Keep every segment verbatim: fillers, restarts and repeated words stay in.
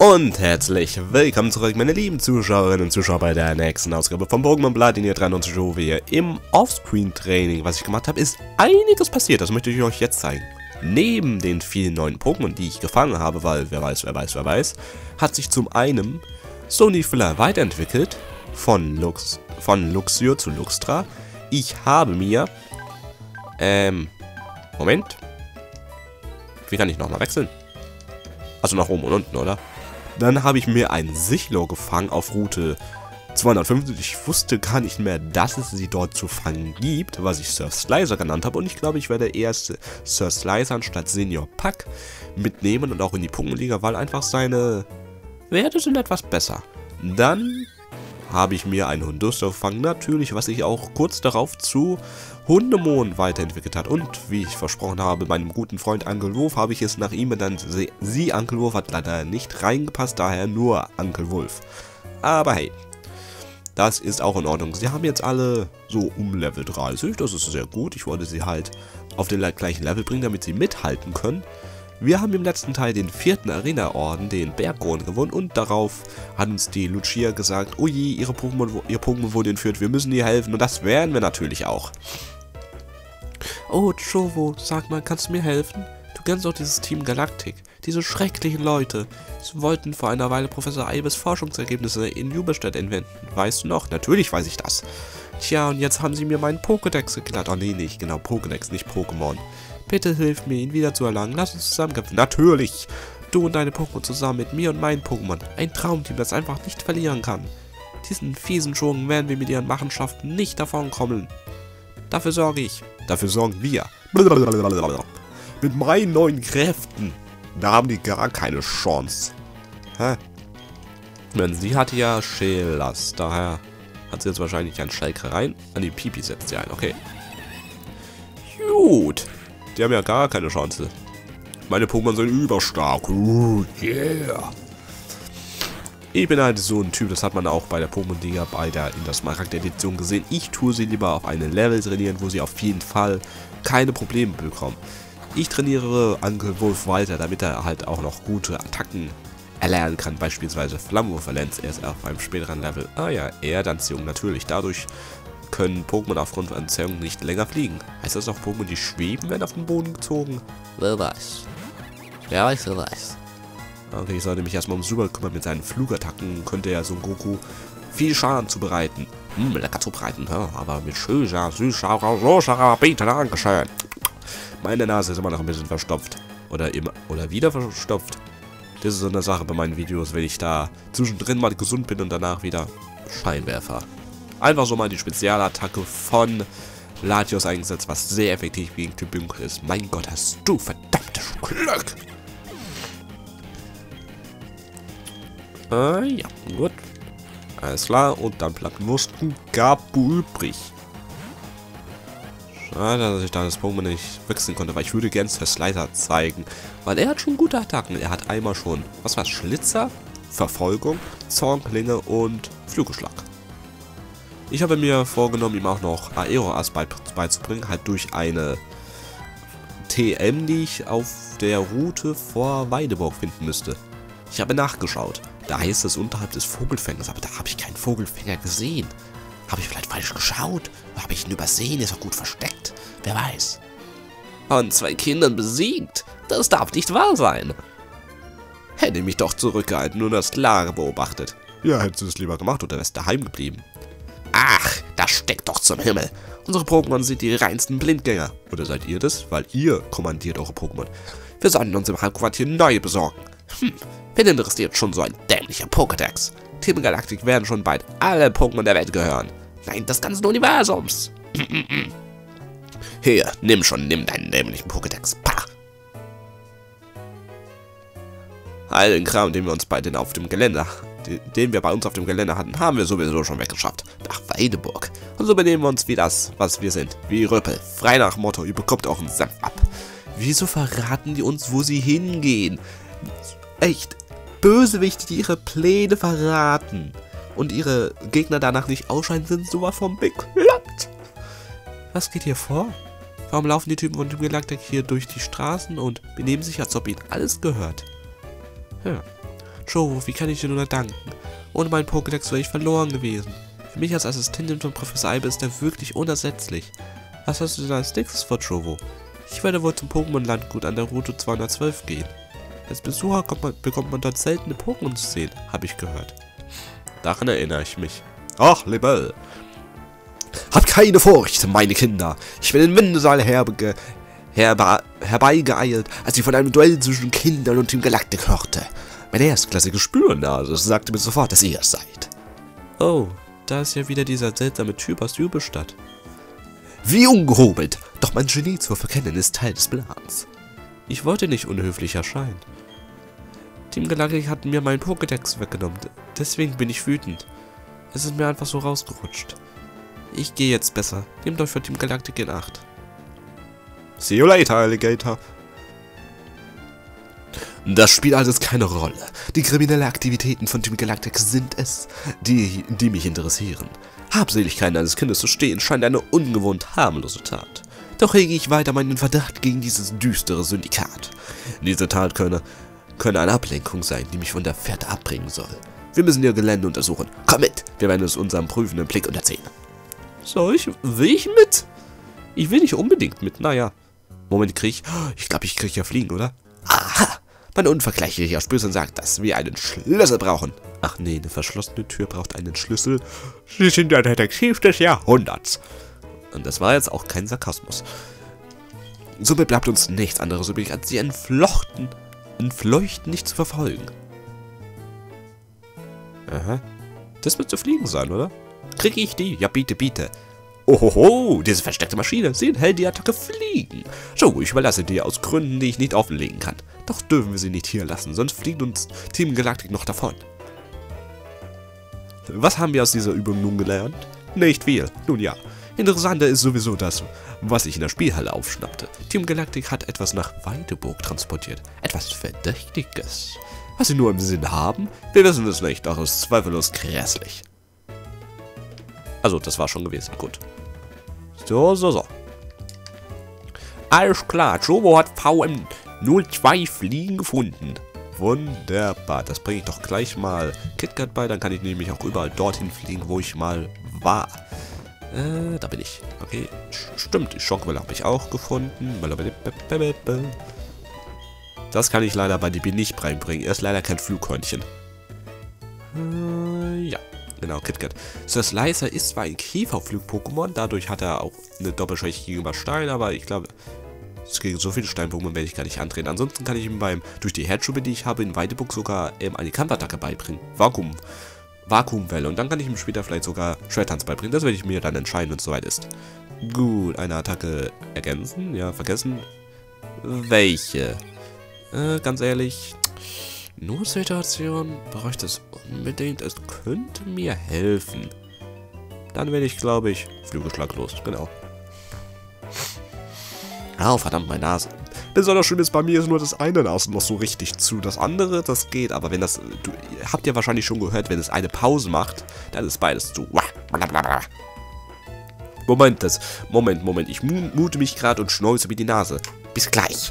Und herzlich willkommen zurück, meine lieben Zuschauerinnen und Zuschauer, bei der nächsten Ausgabe von Pokémon Platinum dreiundneunzig, wo wir im Offscreen-Training, was ich gemacht habe, ist einiges passiert. Das möchte ich euch jetzt zeigen. Neben den vielen neuen Pokémon, die ich gefangen habe, weil wer weiß, wer weiß, wer weiß, hat sich zum einen Sonifla weiterentwickelt, von, Lux, von Luxio zu Luxtra. Ich habe mir, ähm, Moment, wie kann ich nochmal wechseln? Also nach oben und unten, oder? Dann habe ich mir einen Sichlor gefangen auf Route zweihundertfünfzig. Ich wusste gar nicht mehr, dass es sie dort zu fangen gibt, was ich Surf Slicer genannt habe. Und ich glaube, ich werde erst Surf Slicer anstatt Senior Pack mitnehmen und auch in die Punktliga, weil einfach seine Werte sind etwas besser. Dann habe ich mir einen Hunduster gefangen, natürlich, was sich auch kurz darauf zu Hundemon weiterentwickelt hat. Und wie ich versprochen habe, meinem guten Freund Uncle Wolf habe ich es nach ihm benannt. Sie, sie Uncle Wolf hat leider nicht reingepasst, daher nur Uncle Wolf. Aber hey, das ist auch in Ordnung. Sie haben jetzt alle so um Level dreißig, das ist sehr gut. Ich wollte sie halt auf den gleichen Level bringen, damit sie mithalten können. Wir haben im letzten Teil den vierten Arena-Orden, den Berggorn, gewonnen und darauf hat uns die Lucia gesagt, oh je, ihre Pokémon, ihr Pokémon wurde entführt, wir müssen ihr helfen und das werden wir natürlich auch. Oh, Chovo, sag mal, kannst du mir helfen? Du kennst doch dieses Team Galactic, diese schrecklichen Leute. Sie wollten vor einer Weile Professor Eibes Forschungsergebnisse in Jubelstadt entwenden. Weißt du noch? Natürlich weiß ich das. Tja, und jetzt haben sie mir meinen Pokédex geklaut. Oh nee, nicht, genau, Pokédex, nicht Pokémon. Bitte hilf mir, ihn wieder zu erlangen. Lass uns zusammen kämpfen. Natürlich! Du und deine Pokémon zusammen mit mir und meinen Pokémon. Ein Traumteam, das einfach nicht verlieren kann. Diesen fiesen Schurken werden wir mit ihren Machenschaften nicht davonkommen. Dafür sorge ich. Dafür sorgen wir. Mit meinen neuen Kräften. Da haben die gar keine Chance. Hä? Denn sie hatte ja Schelas. Daher hat sie jetzt wahrscheinlich einen Schalker rein. An die Pipi setzt sie ein. Okay. Gut. Die haben ja gar keine Chance. Meine Pokémon sind überstark. Uh, yeah. Ich bin halt so ein Typ, das hat man auch bei der Pokémon-Liga, bei der in der Smaragd-Edition gesehen. Ich tue sie lieber auf eine Level trainieren, wo sie auf jeden Fall keine Probleme bekommen. Ich trainiere Uncle Wolf weiter, damit er halt auch noch gute Attacken erlernen kann. Beispielsweise Flammenwurf-Lenz erst auf einem späteren Level. Ah ja, Erdanziehung natürlich. Dadurch können Pokémon aufgrund von Anziehung nicht länger fliegen. Heißt das auch, Pokémon, die schweben, werden auf den Boden gezogen? Wer weiß. Wer weiß, wer weiß. Okay, ich sollte mich erstmal um Super kümmern. Mit seinen Flugattacken könnte ja Son Goku viel Schaden zubereiten. Hm, lecker zubereiten, ja, aber mit schöner, süßer, rosa, bitte, dankeschön. Meine Nase ist immer noch ein bisschen verstopft. Oder immer, oder wieder verstopft. Das ist so eine Sache bei meinen Videos, wenn ich da zwischendrin mal gesund bin und danach wieder Scheinwerfer. Einfach so mal die Spezialattacke von Latios eingesetzt, was sehr effektiv gegen Typ Dunkel ist. Mein Gott, hast du verdammtes Glück! Äh, ja, gut. Alles klar, und dann bleibt nur Gabu übrig. Schade, dass ich da das Pokémon nicht wechseln konnte, weil ich würde gerne Surf Slicer zeigen. Weil er hat schon gute Attacken. Er hat einmal schon, was war Schlitzer, Verfolgung, Zornklinge und Flügelschlag. Ich habe mir vorgenommen, ihm auch noch Aeroas beizubringen, halt durch eine T M, die ich auf der Route vor Weideburg finden müsste. Ich habe nachgeschaut. Da heißt es unterhalb des Vogelfängers, aber da habe ich keinen Vogelfänger gesehen. Habe ich vielleicht falsch geschaut? Habe ich ihn übersehen? Ist er gut versteckt? Wer weiß. Von zwei Kindern besiegt? Das darf nicht wahr sein. Hätte mich doch zurückgehalten und das Lager beobachtet. Ja, hättest du es lieber gemacht oder wärst daheim geblieben. Ach, das steckt doch zum Himmel. Unsere Pokémon sind die reinsten Blindgänger. Oder seid ihr das? Weil ihr kommandiert eure Pokémon. Wir sollten uns im Hauptquartier neue besorgen. Hm, wen interessiert schon so ein dämlicher Pokédex? Team Galactic werden schon bald alle Pokémon der Welt gehören. Nein, des ganzen Universums. Hier, nimm schon, nimm deinen dämlichen Pokédex. Pah. All den Kram, den wir uns bei den auf dem Gelände, den, den wir bei uns auf dem Gelände hatten, haben wir sowieso schon weggeschafft. Nach Weideburg. Und so benehmen wir uns wie das, was wir sind. Wie Rüppel. Frei nach Motto, ihr bekommt euren Senf ab. Wieso verraten die uns, wo sie hingehen? Echt Bösewichte, die ihre Pläne verraten und ihre Gegner danach nicht ausscheiden, sind sowas vom bekloppt. Was geht hier vor? Warum laufen die Typen von Team Galactic hier durch die Straßen und benehmen sich, als ob ihnen alles gehört? Ja. Joe, wie kann ich dir nur danken? Ohne meinen Pokédex wäre ich verloren gewesen. Für mich als Assistentin von Professor Eibe ist er wirklich unersetzlich. Was hast du denn als nächstes vor, Jovo? Ich werde wohl zum Pokémon-Landgut an der Route zweihundertzwölf gehen. Als Besucher kommt man, bekommt man dort seltene Pokémon zu sehen, habe ich gehört. Daran erinnere ich mich. Ach, Libelle. Habt keine Furcht, meine Kinder. Ich bin in Windesaal herbe herbe herbeigeeilt, als ich von einem Duell zwischen Kindern und Team Galactic hörte. Meine erstklassige Spürnase sagte mir sofort, dass ihr es seid. Oh, da ist ja wieder dieser seltsame Typ aus Jubelstadt. Wie ungehobelt! Doch mein Genie zu verkennen ist Teil des Plans. Ich wollte nicht unhöflich erscheinen. Team Galactic hat mir meinen Pokédex weggenommen, deswegen bin ich wütend. Es ist mir einfach so rausgerutscht. Ich gehe jetzt besser. Nehmt euch für Team Galactic in Acht. See you later, Alligator. Das spielt alles keine Rolle. Die kriminellen Aktivitäten von Team Galactic sind es, die, die mich interessieren. Habseligkeit eines Kindes zu stehen, scheint eine ungewohnt harmlose Tat. Doch hege ich weiter meinen Verdacht gegen dieses düstere Syndikat. Diese Tat könne, könne eine Ablenkung sein, die mich von der Fährte abbringen soll. Wir müssen ihr Gelände untersuchen. Komm mit, wir werden es unserem prüfenden Blick unterziehen. Soll ich? Will ich mit? Ich will nicht unbedingt mit, naja. Moment, krieg ich... Ich glaube, ich krieg ja fliegen, oder? Aha! Mein unvergleichlicher Spürsinn sagt, dass wir einen Schlüssel brauchen. Ach nee, eine verschlossene Tür braucht einen Schlüssel. Sie sind der Detektiv des Jahrhunderts. Und das war jetzt auch kein Sarkasmus. Somit bleibt uns nichts anderes übrig, als sie entflochten, entfleuchten nicht zu verfolgen. Aha. Das müsste fliegen sein, oder? Kriege ich die? Ja, bitte, bitte. Ohoho, diese versteckte Maschine. Sie enthält die Attacke Fliegen. So, ich überlasse dir aus Gründen, die ich nicht offenlegen kann. Doch dürfen wir sie nicht hier lassen, sonst fliegt uns Team Galactic noch davon. Was haben wir aus dieser Übung nun gelernt? Nicht viel. Nun ja. Interessanter ist sowieso das, was ich in der Spielhalle aufschnappte. Team Galactic hat etwas nach Weideburg transportiert. Etwas Verdächtiges. Was sie nur im Sinn haben? Wir wissen es nicht, doch es ist zweifellos grässlich. Also, das war schon gewesen. Gut. So, so, so. Alles klar. Jovo hat V M null zwei Fliegen gefunden. Wunderbar. Das bringe ich doch gleich mal KitKat bei. Dann kann ich nämlich auch überall dorthin fliegen, wo ich mal war. Äh, da bin ich. Okay. Stimmt. Die Schockwelle habe ich auch gefunden. Das kann ich leider bei D B nicht reinbringen. Er ist leider kein Flughörnchen. Äh, ja. Genau, KitKat. Sir Slicer ist zwar ein Käferflug-Pokémon, dadurch hat er auch eine Doppelschwäche gegenüber Stein, aber ich glaube, gegen so viele Stein-Pokémon werde ich gar nicht antreten. Ansonsten kann ich ihm beim, durch die Headschube, die ich habe, in Weideburg sogar ähm, eine Kampfattacke beibringen. Vakuum. Vakuumwelle. Und dann kann ich ihm später vielleicht sogar Schwertanz beibringen. Das werde ich mir dann entscheiden, wenn es soweit ist. Gut, eine Attacke ergänzen. Ja, vergessen. Welche? Äh, ganz ehrlich... Notsituation bräuchte es unbedingt. Es könnte mir helfen. Dann werde ich, glaube ich, Flügelschlag los. Genau. Oh, verdammt, meine Nase. Besonders schön ist, bei mir ist nur das eine Nase noch so richtig zu. Das andere, das geht. Aber wenn das... Du habt ja wahrscheinlich schon gehört, wenn es eine Pause macht, dann ist beides zu. Moment, das... Moment, Moment. Ich mute mich gerade und schneuze mir die Nase. Bis gleich.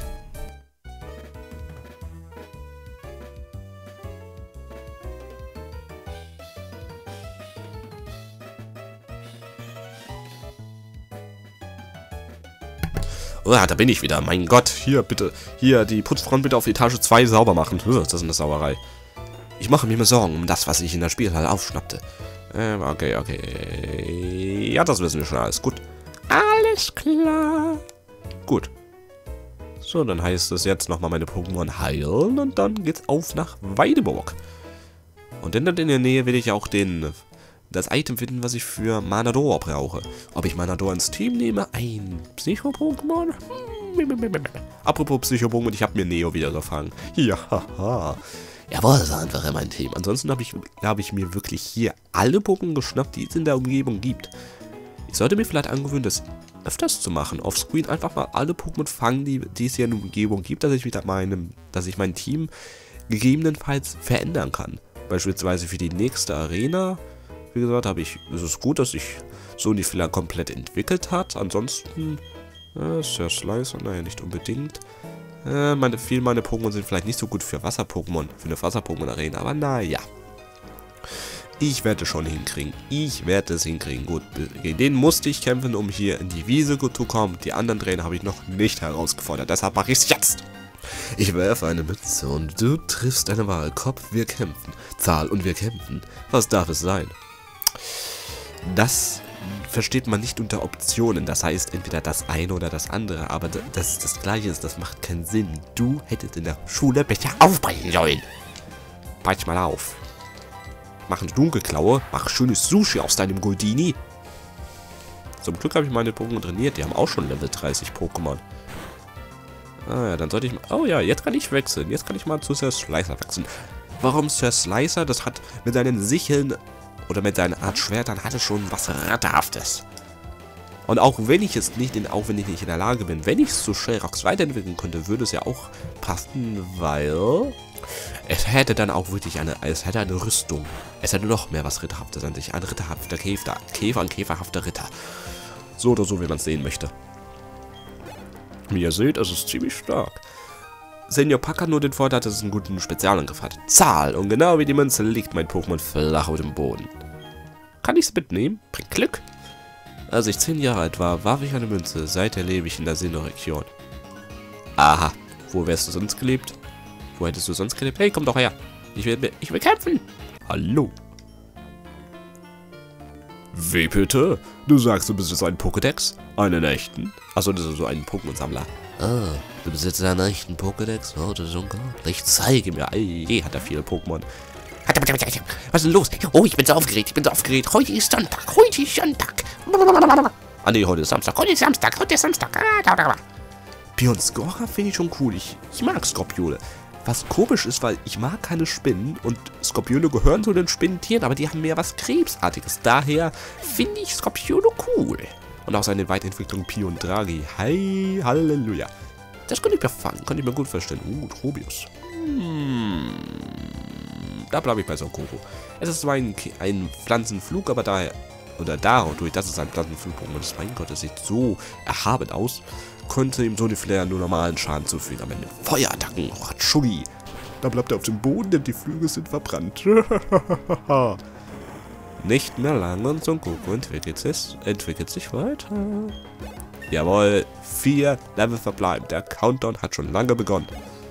Oh, da bin ich wieder. Mein Gott. Hier, bitte. Hier, die Putzfrauen bitte auf Etage zwei sauber machen. Das ist eine Sauerei. Ich mache mir immer Sorgen um das, was ich in der Spielhalle aufschnappte. Ähm, okay, okay. Ja, das wissen wir schon alles. Gut. Alles klar. Gut. So, dann heißt es jetzt nochmal meine Pokémon heilen. Und dann geht's auf nach Weideburg. Und in der Nähe will ich auch den... das Item finden, was ich für Manador brauche. Ob ich Manador ins Team nehme? Ein Psycho-Pokémon? Apropos Psycho-Pokémon, ich habe mir Neo wieder gefangen. Ja, haha. Jawohl, das ist einfach in mein Team. Ansonsten habe ich, hab ich mir wirklich hier alle Pokémon geschnappt, die es in der Umgebung gibt. Ich sollte mir vielleicht angewöhnen, das öfters zu machen. Offscreen einfach mal alle Pokémon fangen, die, die es hier in der Umgebung gibt, dass ich, wieder meinem, dass ich mein Team gegebenenfalls verändern kann. Beispielsweise für die nächste Arena... Wie gesagt, habe ich, es ist gut, dass sich Sony vielleicht komplett entwickelt hat. Ansonsten, äh, Sir Slicer, naja, nicht unbedingt. Äh, meine, viele meiner Pokémon sind vielleicht nicht so gut für Wasser-Pokémon, für eine Wasser-Pokémon-Arena, aber naja. Ich werde es schon hinkriegen. Ich werde es hinkriegen. Gut, gegen den musste ich kämpfen, um hier in die Wiese zu kommen. Die anderen Trainer habe ich noch nicht herausgefordert, deshalb mache ich es jetzt. Ich werfe eine Mütze und du triffst eine Wahl. Kopf, wir kämpfen. Zahl und wir kämpfen. Was darf es sein? Das versteht man nicht unter Optionen. Das heißt entweder das eine oder das andere. Aber dass das gleiche ist, das macht keinen Sinn. Du hättest in der Schule besser aufbrechen sollen. Brech mal auf. Mach eine Dunkelklaue. Mach schönes Sushi aus deinem Goldini. Zum Glück habe ich meine Pokémon trainiert. Die haben auch schon Level dreißig Pokémon. Ah ja, dann sollte ich mal... Oh ja, jetzt kann ich wechseln. Jetzt kann ich mal zu Sir Slicer wechseln. Warum Sir Slicer? Das hat mit seinen Sicheln oder mit seinen Art Schwertern hat es schon was Ratterhaftes. Und auch wenn ich es nicht in, auch wenn ich nicht in der Lage bin, wenn ich es zu Shelrox weiterentwickeln könnte, würde es ja auch passen, weil es hätte dann auch wirklich eine, es hätte eine Rüstung. Es hätte noch mehr was Ritterhaftes an sich. Ein ritterhafter Käfer, Käfer, ein käferhafter Ritter. So oder so, wie man es sehen möchte. Wie ihr seht, es ist ziemlich stark. Senior Pack hat nur den Vorteil, dass es einen guten Spezialangriff hat. Zahl! Und genau wie die Münze liegt mein Pokémon flach auf dem Boden. Kann ich es mitnehmen? Bringt Glück. Als ich zehn Jahre alt war, warf ich eine Münze. Seither lebe ich in der Sinnoh-Region. Aha. Wo wärst du sonst gelebt? Wo hättest du sonst gelebt? Hey, komm doch her. Ich will, ich will kämpfen. Hallo. Wie bitte? Du sagst, du besitzt einen Pokédex? Einen echten? Achso, das ist so ein Pokémon-Sammler. Ah, du besitzt einen echten Pokédex? Oh, das ist unglaublich. Ich zeige mir. Je hat er viele Pokémon. Was ist denn los? Oh, ich bin so aufgeregt. Ich bin so aufgeregt. Heute ist Sonntag. Heute ist Sonntag. Ah, nee, heute ist Samstag. Heute ist Samstag. Heute ist Samstag. Pionscora finde ich schon cool. Ich, ich mag Skorpione. Was komisch ist, weil ich mag keine Spinnen und Skorpione gehören zu den Spinnentieren, aber die haben mehr was Krebsartiges. Daher finde ich Skorpione cool. Und auch seine Weiterentwicklung Pion Draghi. Hi, Halleluja. Das könnte ich mir fangen, könnte ich mir gut vorstellen. Uh, Trobius. Hm. Da bleibe ich bei Sonkoro. Es ist zwar ein, ein Pflanzenflug, aber daher, oder dadurch, dass es ein Pflanzenflug ist, mein Gott, das sieht so erhaben aus, könnte ihm Soniflare nur normalen Schaden zufügen. Aber mit Feuerattacken, Ratschuggi. Da bleibt er auf dem Boden, denn die Flügel sind verbrannt. Nicht mehr lange und Son Goku entwickelt sich, entwickelt sich weiter. Jawohl, vier Level verbleiben. Der Countdown hat schon lange begonnen.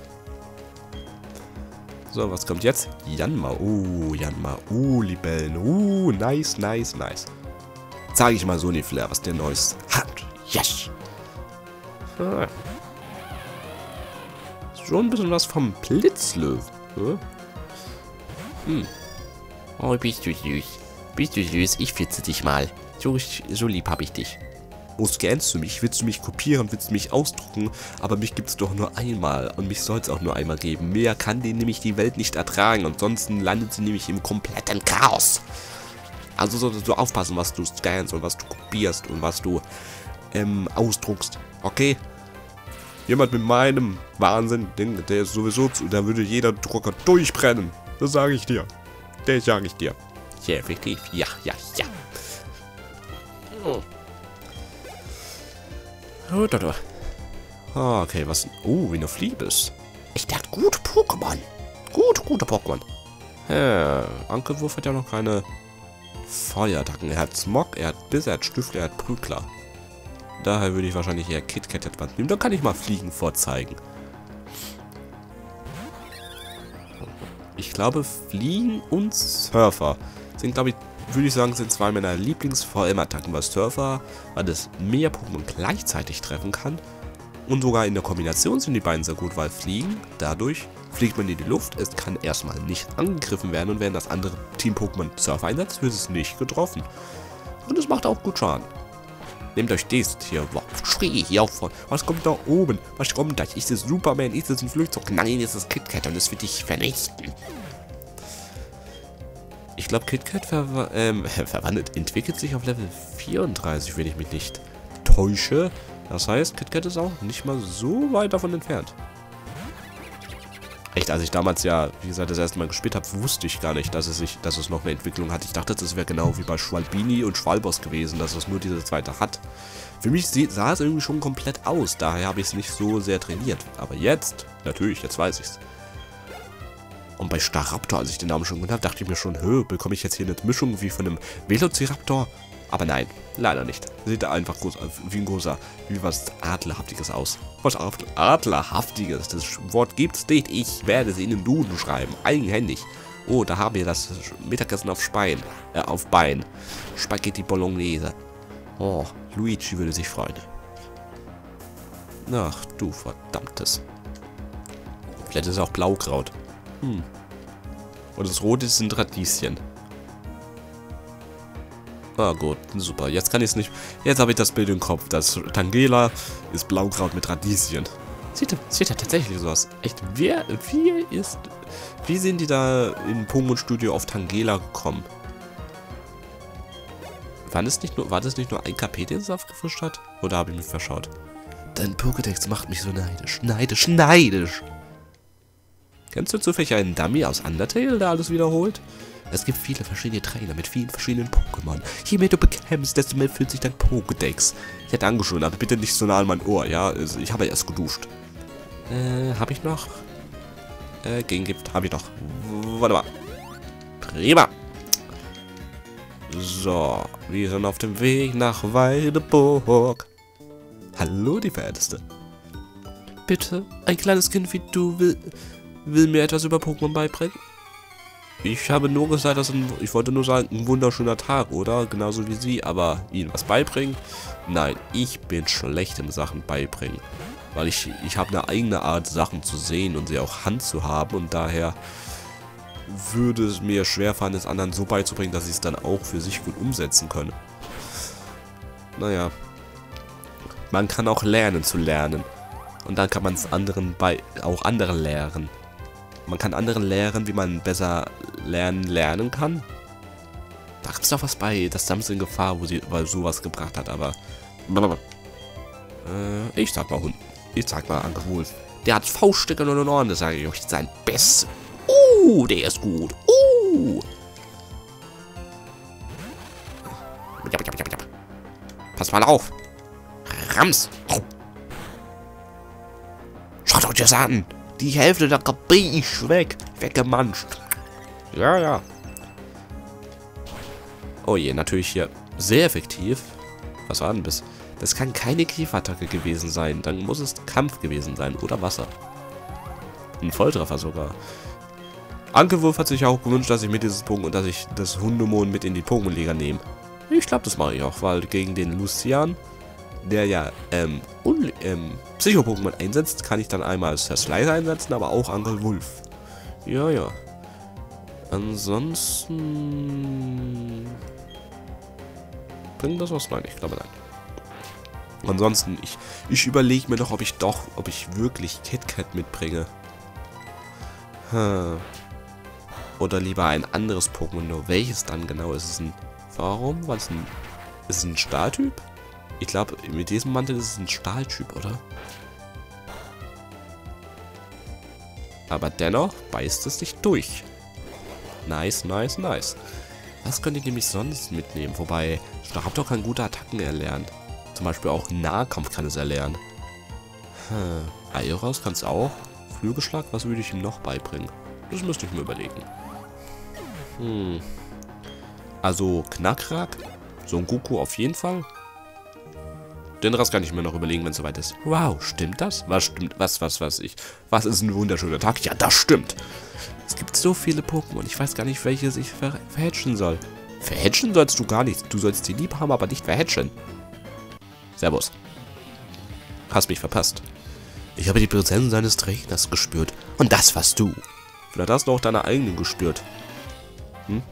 So, was kommt jetzt? Yanma. Uh, Yanma. Uh, Libellen. Uh, nice, nice, nice. Zeige ich mal Soniflare, was der Neues hat. Yes. Ah. Schon ein bisschen was vom Blitzlöwen. Hm? Hm. Oh, bist du süß. Bist du süß, ich fitze dich mal. So, so lieb hab ich dich. Oh, scannst du mich? Willst du mich kopieren? Willst du mich ausdrucken? Aber mich gibt's doch nur einmal. Und mich soll es auch nur einmal geben. Mehr kann die nämlich die Welt nicht ertragen. Ansonsten landet sie nämlich im kompletten Chaos. Also solltest du aufpassen, was du scannst und was du kopierst und was du ähm, ausdruckst. Okay? Jemand mit meinem Wahnsinn, den, der ist sowieso zu, da würde jeder Drucker durchbrennen. Das sage ich dir. Das sage ich dir. Ja, effektiv. Ja, ja, ja. Oh. Oh, da, da. Ah, okay, was? Oh, wie eine Fliebes. Ich dachte, gute Pokémon. Gute, gute Pokémon. Ja, Ankelwurf hat ja noch keine Feuerattacken. Er hat Smog, er hat Biss, er hat Stüffel, er hat Prügler. Daher würde ich wahrscheinlich eher KitKat etwas nehmen. Dann kann ich mal Fliegen vorzeigen. Ich glaube, Fliegen und Surfer sind, glaube ich, würde ich sagen, sind zwei meiner Lieblings-V M-Attacken. Weil Surfer, weil das mehr Pokémon gleichzeitig treffen kann. Und sogar in der Kombination sind die beiden sehr gut, weil Fliegen, dadurch fliegt man in die Luft. Es kann erstmal nicht angegriffen werden und wenn das andere Team-Pokémon Surfer einsetzt, wird es nicht getroffen. Und es macht auch gut Schaden. Nehmt euch das hier. Wow, schrie hier auf. Was kommt da oben? Was kommt da? Ist es Superman? Ist es ein Flugzeug? Nein, ist es KitKat und es wird dich vernichten. Ich glaube, KitKat ver ähm, verwandelt, entwickelt sich auf Level vierunddreißig, wenn ich mich nicht täusche. Das heißt, KitKat ist auch nicht mal so weit davon entfernt. Echt, als ich damals ja, wie gesagt, das erste Mal gespielt habe, wusste ich gar nicht, dass es, sich, dass es noch eine Entwicklung hat. Ich dachte, das wäre genau wie bei Schwalbini und Schwalbos gewesen, dass es nur diese zweite hat. Für mich sah es irgendwie schon komplett aus, daher habe ich es nicht so sehr trainiert. Aber jetzt, natürlich, jetzt weiß ich es. Und bei Staraptor, als ich den Namen schon gehört habe, dachte ich mir schon, hö, bekomme ich jetzt hier eine Mischung wie von einem Velociraptor? Aber nein, leider nicht. Sieht er einfach groß, wie ein großer, wie was Adlerhaftiges aus. Was Adlerhaftiges, das Wort gibt's nicht. Ich werde es in den Duden schreiben, eigenhändig. Oh, da haben wir das Mittagessen auf Spein, äh, auf Bein. Spaghetti Bolognese. Oh, Luigi würde sich freuen. Ach, du verdammtes. Vielleicht ist es auch Blaukraut. Hm. Und das Rote sind Radieschen. Ah gut, super. Jetzt kann ich es nicht... Jetzt habe ich das Bild im Kopf. Das Tangela ist Blaukraut mit Radieschen. Sieht, sieht ja tatsächlich so aus. Echt, wer... Wie ist... Wie sind die da im Pokémon Studio auf Tangela gekommen? War das nicht nur, war das nicht nur ein K P, den es aufgefrischt hat? Oder habe ich mich verschaut? Dein Pokédex macht mich so neidisch. Neidisch, neidisch. Kennst du zufällig einen Dummy aus Undertale, der alles wiederholt? Es gibt viele verschiedene Trainer mit vielen verschiedenen Pokémon. Je mehr du bekämpfst, desto mehr fühlt sich dein Pokédex. Ich hätte angeschoben, aber bitte nicht so nah an mein Ohr, ja? Also ich habe ja erst geduscht. Äh, habe ich noch? Äh, Gegengift habe ich noch. Warte mal. Prima. So, wir sind auf dem Weg nach Weideburg. Hallo, die Verehrteste. Bitte, ein kleines Kind wie du will, will mir etwas über Pokémon beibringen? Ich habe nur gesagt, dass ein, ich wollte nur sagen, ein wunderschöner Tag, oder? Genauso wie Sie, aber Ihnen was beibringen? Nein, ich bin schlecht in Sachen beibringen. Weil ich, ich habe eine eigene Art, Sachen zu sehen und sie auch Hand zu haben. Und daher würde es mir schwerfallen, es anderen so beizubringen, dass sie es dann auch für sich gut umsetzen können. Naja. Man kann auch lernen zu lernen. Und dann kann man es anderen bei, auch anderen lehren. Man kann anderen lehren, wie man besser lernen lernen kann. Da gibt es doch was bei, das Samsung in Gefahr, wo sie weil sowas gebracht hat, aber... Äh, ich sag mal Hund. Ich sag mal Anke Wolf. Der hat Fauststücke und Ohren, das sage ich euch. Sein Best. Uh, der ist gut. Uh. Pass mal auf. Rams. Schaut euch das an. Die Hälfte der K P ist weg. Weggemanscht. Ja, ja. Oh je, natürlich hier sehr effektiv. Was war denn das? Das kann keine Griffattacke gewesen sein. Dann muss es Kampf gewesen sein. Oder Wasser. Ein Volltreffer sogar. Anke Wolf hat sich auch gewünscht, dass ich mit dieses Pokémon und dass ich das Hundemon mit in die Pokémon-Liga nehme. Ich glaube, das mache ich auch, weil gegen den Lucian, der ja ähm, ähm, Psycho-Pokémon einsetzt, kann ich dann einmal Slicer einsetzen, aber auch Anke Wolf. Ja, ja. Ansonsten... Bringt das was? Nein, ich glaube nein. Ansonsten, ich, ich überlege mir noch, ob ich doch, ob ich wirklich KitKat mitbringe. Hm. Oder lieber ein anderes Pokémon. Nur welches dann genau? Ist es ein... Warum? Weil es ein... Ist es ein Stahltyp? Ich glaube, mit diesem Mantel ist es ein Stahltyp, oder? Aber dennoch beißt es nicht durch. Nice, nice, nice. Was könnte ich nämlich sonst mitnehmen? Wobei, Staraptor kann gute Attacken erlernen. Zum Beispiel auch Nahkampf kann es erlernen. Hm. Aeros kann es auch. Flügelschlag, was würde ich ihm noch beibringen? Das müsste ich mir überlegen. Hm. Also Knackrak, Son Goku auf jeden Fall. Den Rest kann ich mir noch überlegen, wenn es soweit ist. Wow, stimmt das? Was stimmt? Was, was, was? Ich. Was ist ein wunderschöner Tag? Ja, das stimmt. Es gibt so viele Pokémon. Ich weiß gar nicht, welches ich ver verhatchen soll. Verhatchen sollst du gar nicht. Du sollst sie lieb haben, aber nicht verhatchen. Servus. Hast mich verpasst. Ich habe die Präsenz seines Trainers gespürt. Und das warst du. Vielleicht hast du auch deine eigenen gespürt. Hm?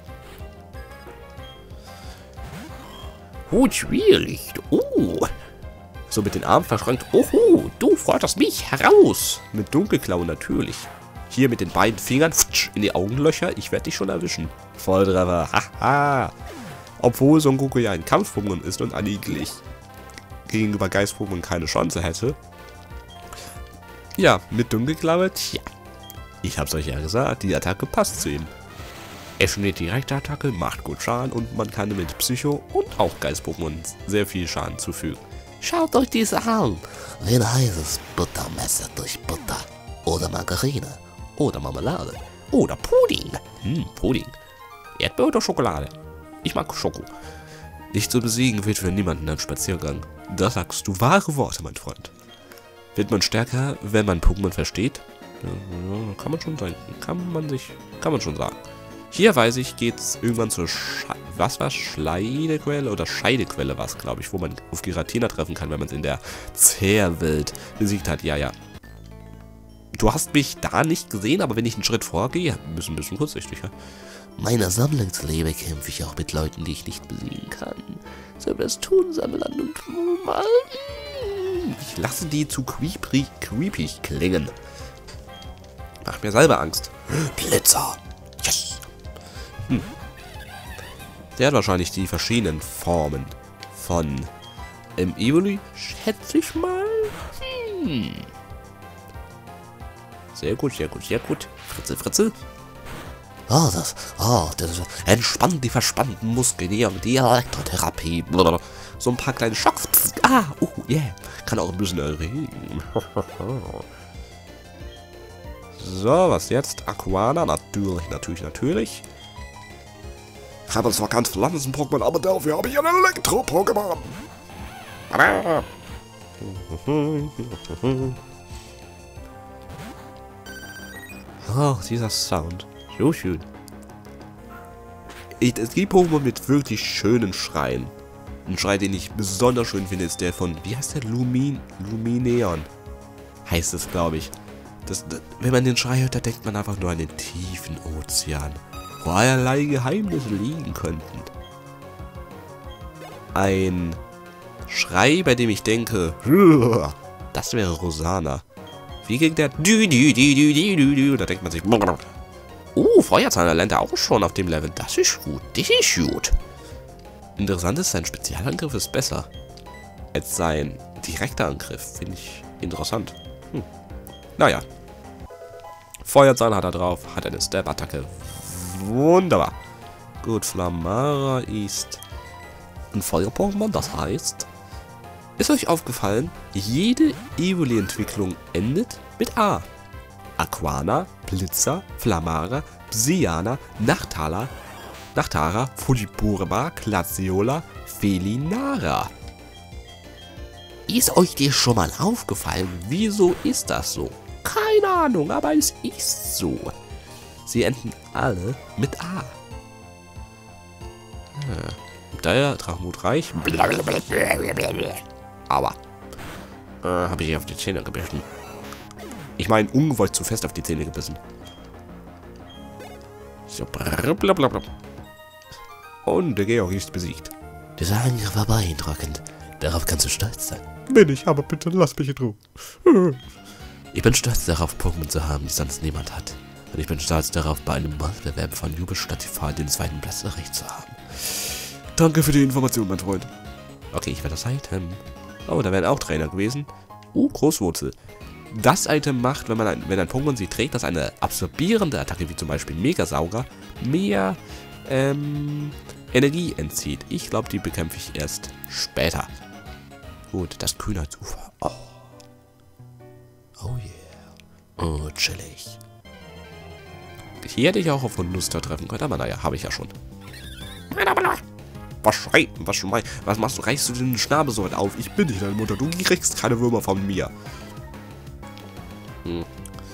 Oh, schwierig. Oh. So mit den Armen verschränkt. Oho, du forderst mich heraus. Mit Dunkelklaue natürlich. Hier mit den beiden Fingern in die Augenlöcher. Ich werde dich schon erwischen. Volltreffer. Haha. Obwohl Son Goku ja ein Kampf-Pokémon ist und eigentlich gegenüber Geist-Pokémon keine Chance hätte. Ja, mit Dunkelklaue, tja. Ich hab's euch ja gesagt, die Attacke passt zu ihm. Er studiert die rechte Attacke, macht gut Schaden und man kann mit Psycho und auch Geist-Pokémon sehr viel Schaden zufügen. Schaut euch diese an. Wen heißes Buttermesser durch Butter oder Margarine Oder Marmelade. Oder Pudding. Hm, Pudding. Erdbeer oder Schokolade? Ich mag Schoko. Nicht zu besiegen wird für niemanden ein Spaziergang. Da sagst du wahre Worte, mein Freund. Wird man stärker, wenn man Pokémon versteht? Ja, kann man schon sagen. Kann man sich, kann man schon sagen. Hier weiß ich, geht's irgendwann zur Sche was war Schleidequelle oder Scheidequelle war es, glaube ich, wo man auf Giratina treffen kann, wenn man es in der Zerrwelt besiegt hat. Ja, ja. Du hast mich da nicht gesehen, aber wenn ich einen Schritt vorgehe, ein bisschen, ein bisschen kurzsichtig, ja. Meiner Sammlungslebe kämpfe ich auch mit Leuten, die ich nicht besiegen kann. So was tun Sammlern und Mann. Ich lasse die zu creepy, creepig klingen. Macht mir selber Angst. Blitzer. Yes. Hm. Der hat wahrscheinlich die verschiedenen Formen von im Evoli, schätze ich mal. Hm. Sehr gut, sehr gut, sehr gut. Fritze, Fritze. Oh, das, oh, das entspannt die verspannten Muskeln hier mit die Elektrotherapie. Blablabla. So ein paar kleine Schocks. Psst. Ah, oh, yeah. Kann auch ein bisschen erregen. So, was jetzt? Aquana, natürlich, natürlich, natürlich. Ich habe zwar kein Pflanzen-Pokémon, aber dafür habe ich ein Elektro-Pokémon. Oh, dieser Sound. So schön. Ich, es gibt Pokémon mit wirklich schönen Schreien. Ein Schrei, den ich besonders schön finde, ist der von, wie heißt der? Lumin, Lumineon. Heißt es, glaube ich. Das, das, wenn man den Schrei hört, da denkt man einfach nur an den tiefen Ozean, wo allerlei Geheimnisse liegen könnten. Ein Schrei, bei dem ich denke, das wäre Rosana. Wie ging der? Dü, dü, dü, dü, dü, dü, dü. Da denkt man sich, oh, Feuerzahn lernt er auch schon auf dem Level. Das ist gut, das ist gut. Interessant ist, sein Spezialangriff ist besser als sein direkter Angriff. Finde ich interessant. Hm. Naja. Feuerzahn hat er drauf, hat eine Stab-Attacke. Wunderbar. Gut, Flamara ist ein Feuer-Pokémon, das heißt, ist euch aufgefallen, jede Evoli-Entwicklung endet mit A. Aquana, Blitzer, Flamara, Psyana, Nachtala, Nachtara, Fujiburba, Glaceola, Felinara. Ist euch das schon mal aufgefallen? Wieso ist das so? Keine Ahnung, aber es ist so. Sie enden alle mit A. Ja. Daher Drachenmut reich. Aber äh, habe ich auf die Zähne gebissen. Ich meine, ungewollt zu fest auf die Zähne gebissen. So, blablabla. Und der Georg ist besiegt. Dieser Angriff war beeindruckend. Darauf kannst du stolz sein. Bin ich, aber bitte lass mich in Ruhe. Ich bin stolz darauf, Pokémon zu haben, die sonst niemand hat. Und ich bin stolz darauf, bei einem Wettbewerb von Jubelstadt T V den zweiten Platz erreicht zu haben. Danke für die Information, mein Freund. Okay, ich werde das Item. Oh, da wären auch Trainer gewesen. Uh, Großwurzel. Das Item macht, wenn man ein, wenn ein Pokémon sie trägt, dass eine absorbierende Attacke, wie zum Beispiel Megasauger, mehr ähm, Energie entzieht. Ich glaube, die bekämpfe ich erst später. Gut, das Kühnheitsufer. Oh. Oh yeah. Oh, chillig. Hier hätte ich auch auf Hunluster treffen können, aber naja, habe ich ja schon. Was schreit? Was, schrei, was machst du? Reißt du den Schnabel so weit auf? Ich bin nicht deine Mutter. Du kriegst keine Würmer von mir. Hm.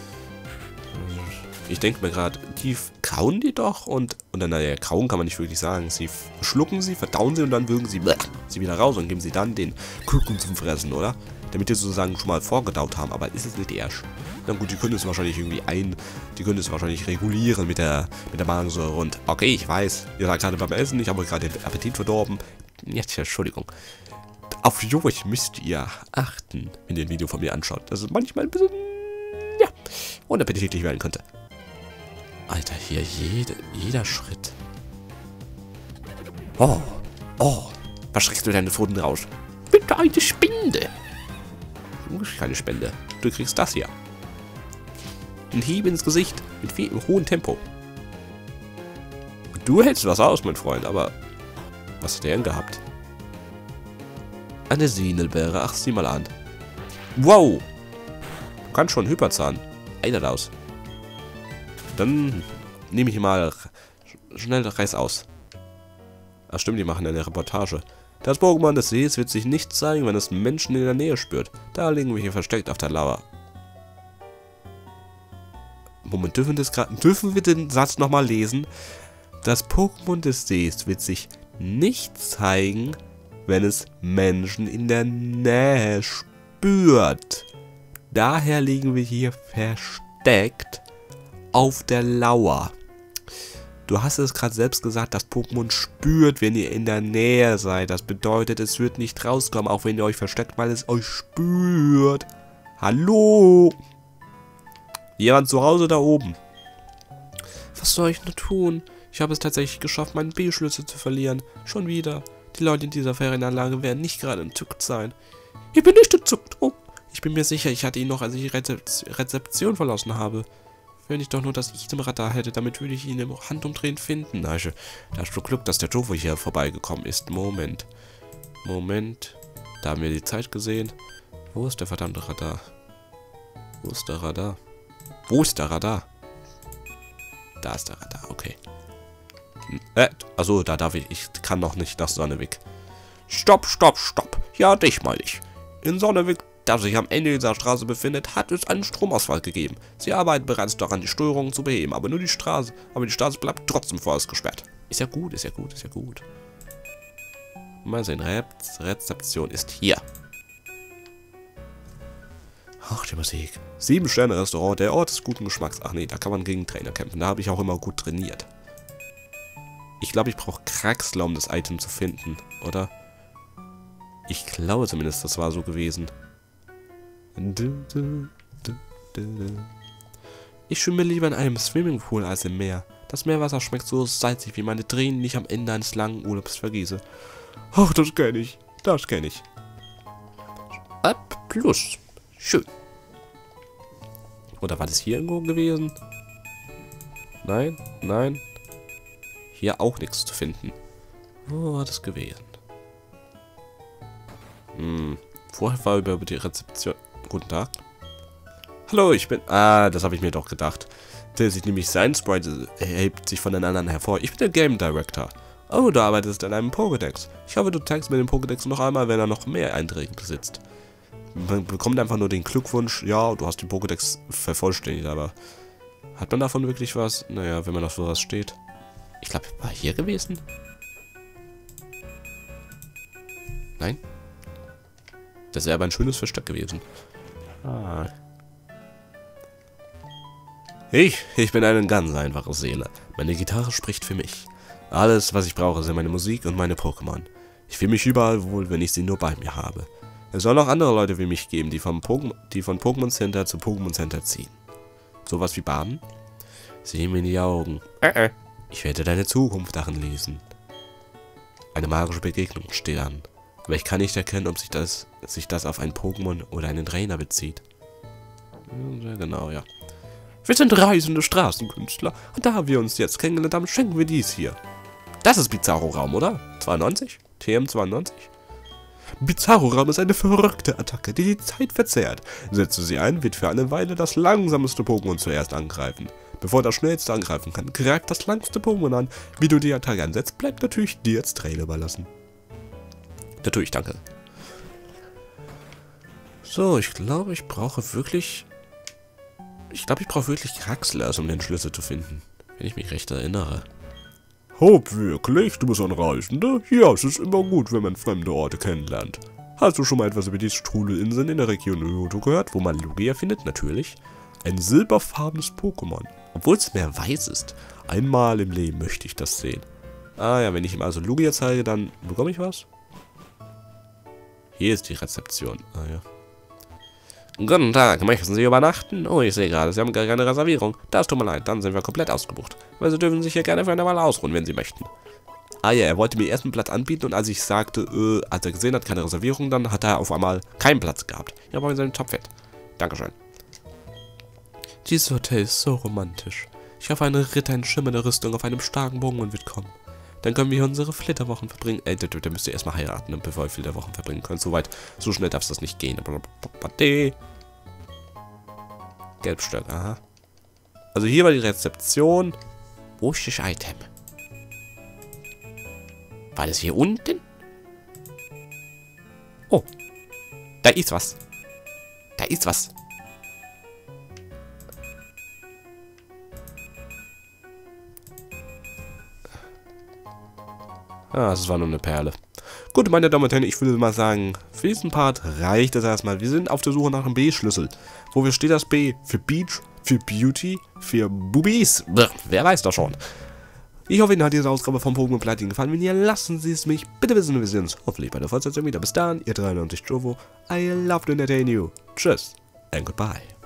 Ich denke mir gerade, die kauen die doch und, und dann, naja, kauen kann man nicht wirklich sagen. Sie schlucken sie, verdauen sie und dann würgen sie, sie wieder raus und geben sie dann den Küken zum Fressen, oder? Damit die sozusagen schon mal vorgedaut haben, aber ist es nicht erst? Na gut, die können es wahrscheinlich irgendwie ein, die können es wahrscheinlich regulieren mit der, mit der Magensäure und, okay, ich weiß, ihr seid gerade beim Essen, ich habe euch gerade den Appetit verdorben. Jetzt, Entschuldigung. Auf Jurch müsst ihr achten, wenn ihr ein Video von mir anschaut, dass es manchmal ein bisschen, ja, unappetitlich werden könnte. Alter, hier jede, jeder Schritt. Oh, oh, was schreckst du deine Pfoten raus? Bitte eine Spinde. Du kriegst keine Spende. Du kriegst das hier. Ein Hieb ins Gesicht. Mit viel, im hohen Tempo. Du hältst was aus, mein Freund, aber... Was hat der denn gehabt? Eine Sinelbeere. Ach, sieh mal an. Wow! Du kannst schon Hyperzahn. Einer aus. Dann nehme ich mal schnell Reis aus. Ach stimmt, die machen eine Reportage. Das Pokémon des Sees wird sich nicht zeigen, wenn es Menschen in der Nähe spürt. Da liegen wir hier versteckt auf der Lauer. Moment, dürfen, das dürfen wir den Satz nochmal lesen? Das Pokémon des Sees wird sich nicht zeigen, wenn es Menschen in der Nähe spürt. Daher liegen wir hier versteckt auf der Lauer. Du hast es gerade selbst gesagt, das Pokémon spürt, wenn ihr in der Nähe seid. Das bedeutet, es wird nicht rauskommen, auch wenn ihr euch versteckt, weil es euch spürt. Hallo? Jemand zu Hause da oben? Was soll ich nur tun? Ich habe es tatsächlich geschafft, meinen B-Schlüssel zu verlieren. Schon wieder. Die Leute in dieser Ferienanlage werden nicht gerade entzückt sein. Ich bin nicht entzückt. Oh, ich bin mir sicher, ich hatte ihn noch, als ich die Rezep- Rezeption verlassen habe. Wenn ich doch nur das Itemrad da hätte, damit würde ich ihn im Handumdrehen finden. Na, da hast du Glück, dass der Tofu hier vorbeigekommen ist. Moment. Moment. Da haben wir die Zeit gesehen. Wo ist der verdammte Radar? Wo ist der Radar? Wo ist der Radar? Da ist der Radar, okay. Äh, achso, da darf ich. Ich kann noch nicht nach Sonneweg. Stopp, stopp, stopp. Ja, dich meine ich. In Sonneweg, das sich am Ende dieser Straße befindet, hat es einen Stromausfall gegeben. Sie arbeiten bereits daran, die Störungen zu beheben, aber nur die Straße, aber die Straße bleibt trotzdem vorerst gesperrt. Ist ja gut, ist ja gut, ist ja gut. Mal sehen, Re Rezeption ist hier. Ach, die Musik. Sieben Sterne Restaurant, der Ort des guten Geschmacks. Ach nee, da kann man gegen Trainer kämpfen. Da habe ich auch immer gut trainiert. Ich glaube, ich brauche Kraxler, um das Item zu finden, oder? Ich glaube zumindest, das war so gewesen. Ich schwimme lieber in einem Swimmingpool als im Meer. Das Meerwasser schmeckt so salzig, wie meine Tränen, die ich am Ende eines langen Urlaubs vergieße. Ach, das kenne ich. Das kenne ich. Ab plus. Schön. Oder war das hier irgendwo gewesen? Nein, nein. Hier auch nichts zu finden. Wo war das gewesen? Hm. Vorher war über die Rezeption. Guten Tag. Hallo, ich bin... Ah, das habe ich mir doch gedacht. Der sich nämlich sein Sprite hebt sich von den anderen hervor. Ich bin der Game Director. Oh, du arbeitest an einem Pokédex. Ich hoffe, du taggst mir den Pokédex noch einmal, wenn er noch mehr Einträge besitzt. Man bekommt einfach nur den Glückwunsch, ja, du hast den Pokédex vervollständigt, aber hat man davon wirklich was? Naja, wenn man auf sowas steht. Ich glaube, war hier gewesen? Nein? Das wäre aber ein schönes Versteck gewesen. Ah. Ich, ich bin eine ganz einfache Seele. Meine Gitarre spricht für mich. Alles, was ich brauche, sind meine Musik und meine Pokémon. Ich fühle mich überall wohl, wenn ich sie nur bei mir habe. Es soll auch andere Leute wie mich geben, die, vom Pokémon, die von Pokémon Center zu Pokémon Center ziehen. Sowas wie Baden? Sieh mir in die Augen. Äh, äh. Ich werde deine Zukunft darin lesen. Eine magische Begegnung steht an. Aber ich kann nicht erkennen, ob sich das, sich das auf einen Pokémon oder einen Trainer bezieht. Ja, genau, ja. Wir sind reisende Straßenkünstler. Und da wir uns jetzt kennengelernt haben, schenken wir dies hier. Das ist Bizarro-Raum, oder? zweiundneunzig? T M zweiundneunzig? Bizarro-Raum ist eine verrückte Attacke, die die Zeit verzerrt. Setze sie ein, wird für eine Weile das langsamste Pokémon zuerst angreifen. Bevor das schnellste angreifen kann, greift das langste Pokémon an. Wie du die Attacke ansetzt, bleibt natürlich dir als Trainer überlassen. Natürlich, danke. So, ich glaube, ich brauche wirklich... Ich glaube, ich brauche wirklich Kraxlers, um den Schlüssel zu finden. Wenn ich mich recht erinnere. Hopp, wirklich? Du bist ein Reisender? Ja, es ist immer gut, wenn man fremde Orte kennenlernt. Hast du schon mal etwas über die Strudelinseln in der Region Johto gehört, wo man Lugia findet? Natürlich. Ein silberfarbenes Pokémon. Obwohl es mehr weiß ist. Einmal im Leben möchte ich das sehen. Ah ja, wenn ich ihm also Lugia zeige, dann bekomme ich was? Hier ist die Rezeption. Ah ja. Guten Tag, möchten Sie übernachten? Oh, ich sehe gerade, Sie haben gar keine Reservierung. Das tut mir leid, dann sind wir komplett ausgebucht. Aber Sie dürfen sich hier gerne für eine Weile ausruhen, wenn Sie möchten. Ah ja, er wollte mir erst einen Platz anbieten und als ich sagte, äh, als er gesehen hat, keine Reservierung, dann hat er auf einmal keinen Platz gehabt. Ja, aber wir sind topfett. Dankeschön. Dieses Hotel ist so romantisch. Ich hoffe, ein Ritter in schimmernder Rüstung auf einem starken Bogen wird kommen. Dann können wir hier unsere Flitterwochen verbringen. Äh, da müsst ihr erstmal heiraten, bevor ihr Flitterwochen verbringen könnt. So weit, so schnell darf es das nicht gehen. Gelbstöcke, aha. Also hier war die Rezeption. Wo ist das Item? War das hier unten? Oh. Da ist was. Da ist was. Ah, das war nur eine Perle. Gut, meine Damen und Herren, ich würde mal sagen, für diesen Part reicht es erstmal. Wir sind auf der Suche nach einem B-Schlüssel. Wofür steht das B? Für Beach? Für Beauty? Für Boobies? Blech, wer weiß das schon. Ich hoffe, Ihnen hat diese Ausgabe von Pokémon Platin gefallen. Wenn ja, lassen Sie es mich bitte wissen. Wir sehen uns hoffentlich bei der Fortsetzung wieder. Bis dann, Ihr dreiundneunzig Jovo. I love to entertain you. Tschüss and goodbye.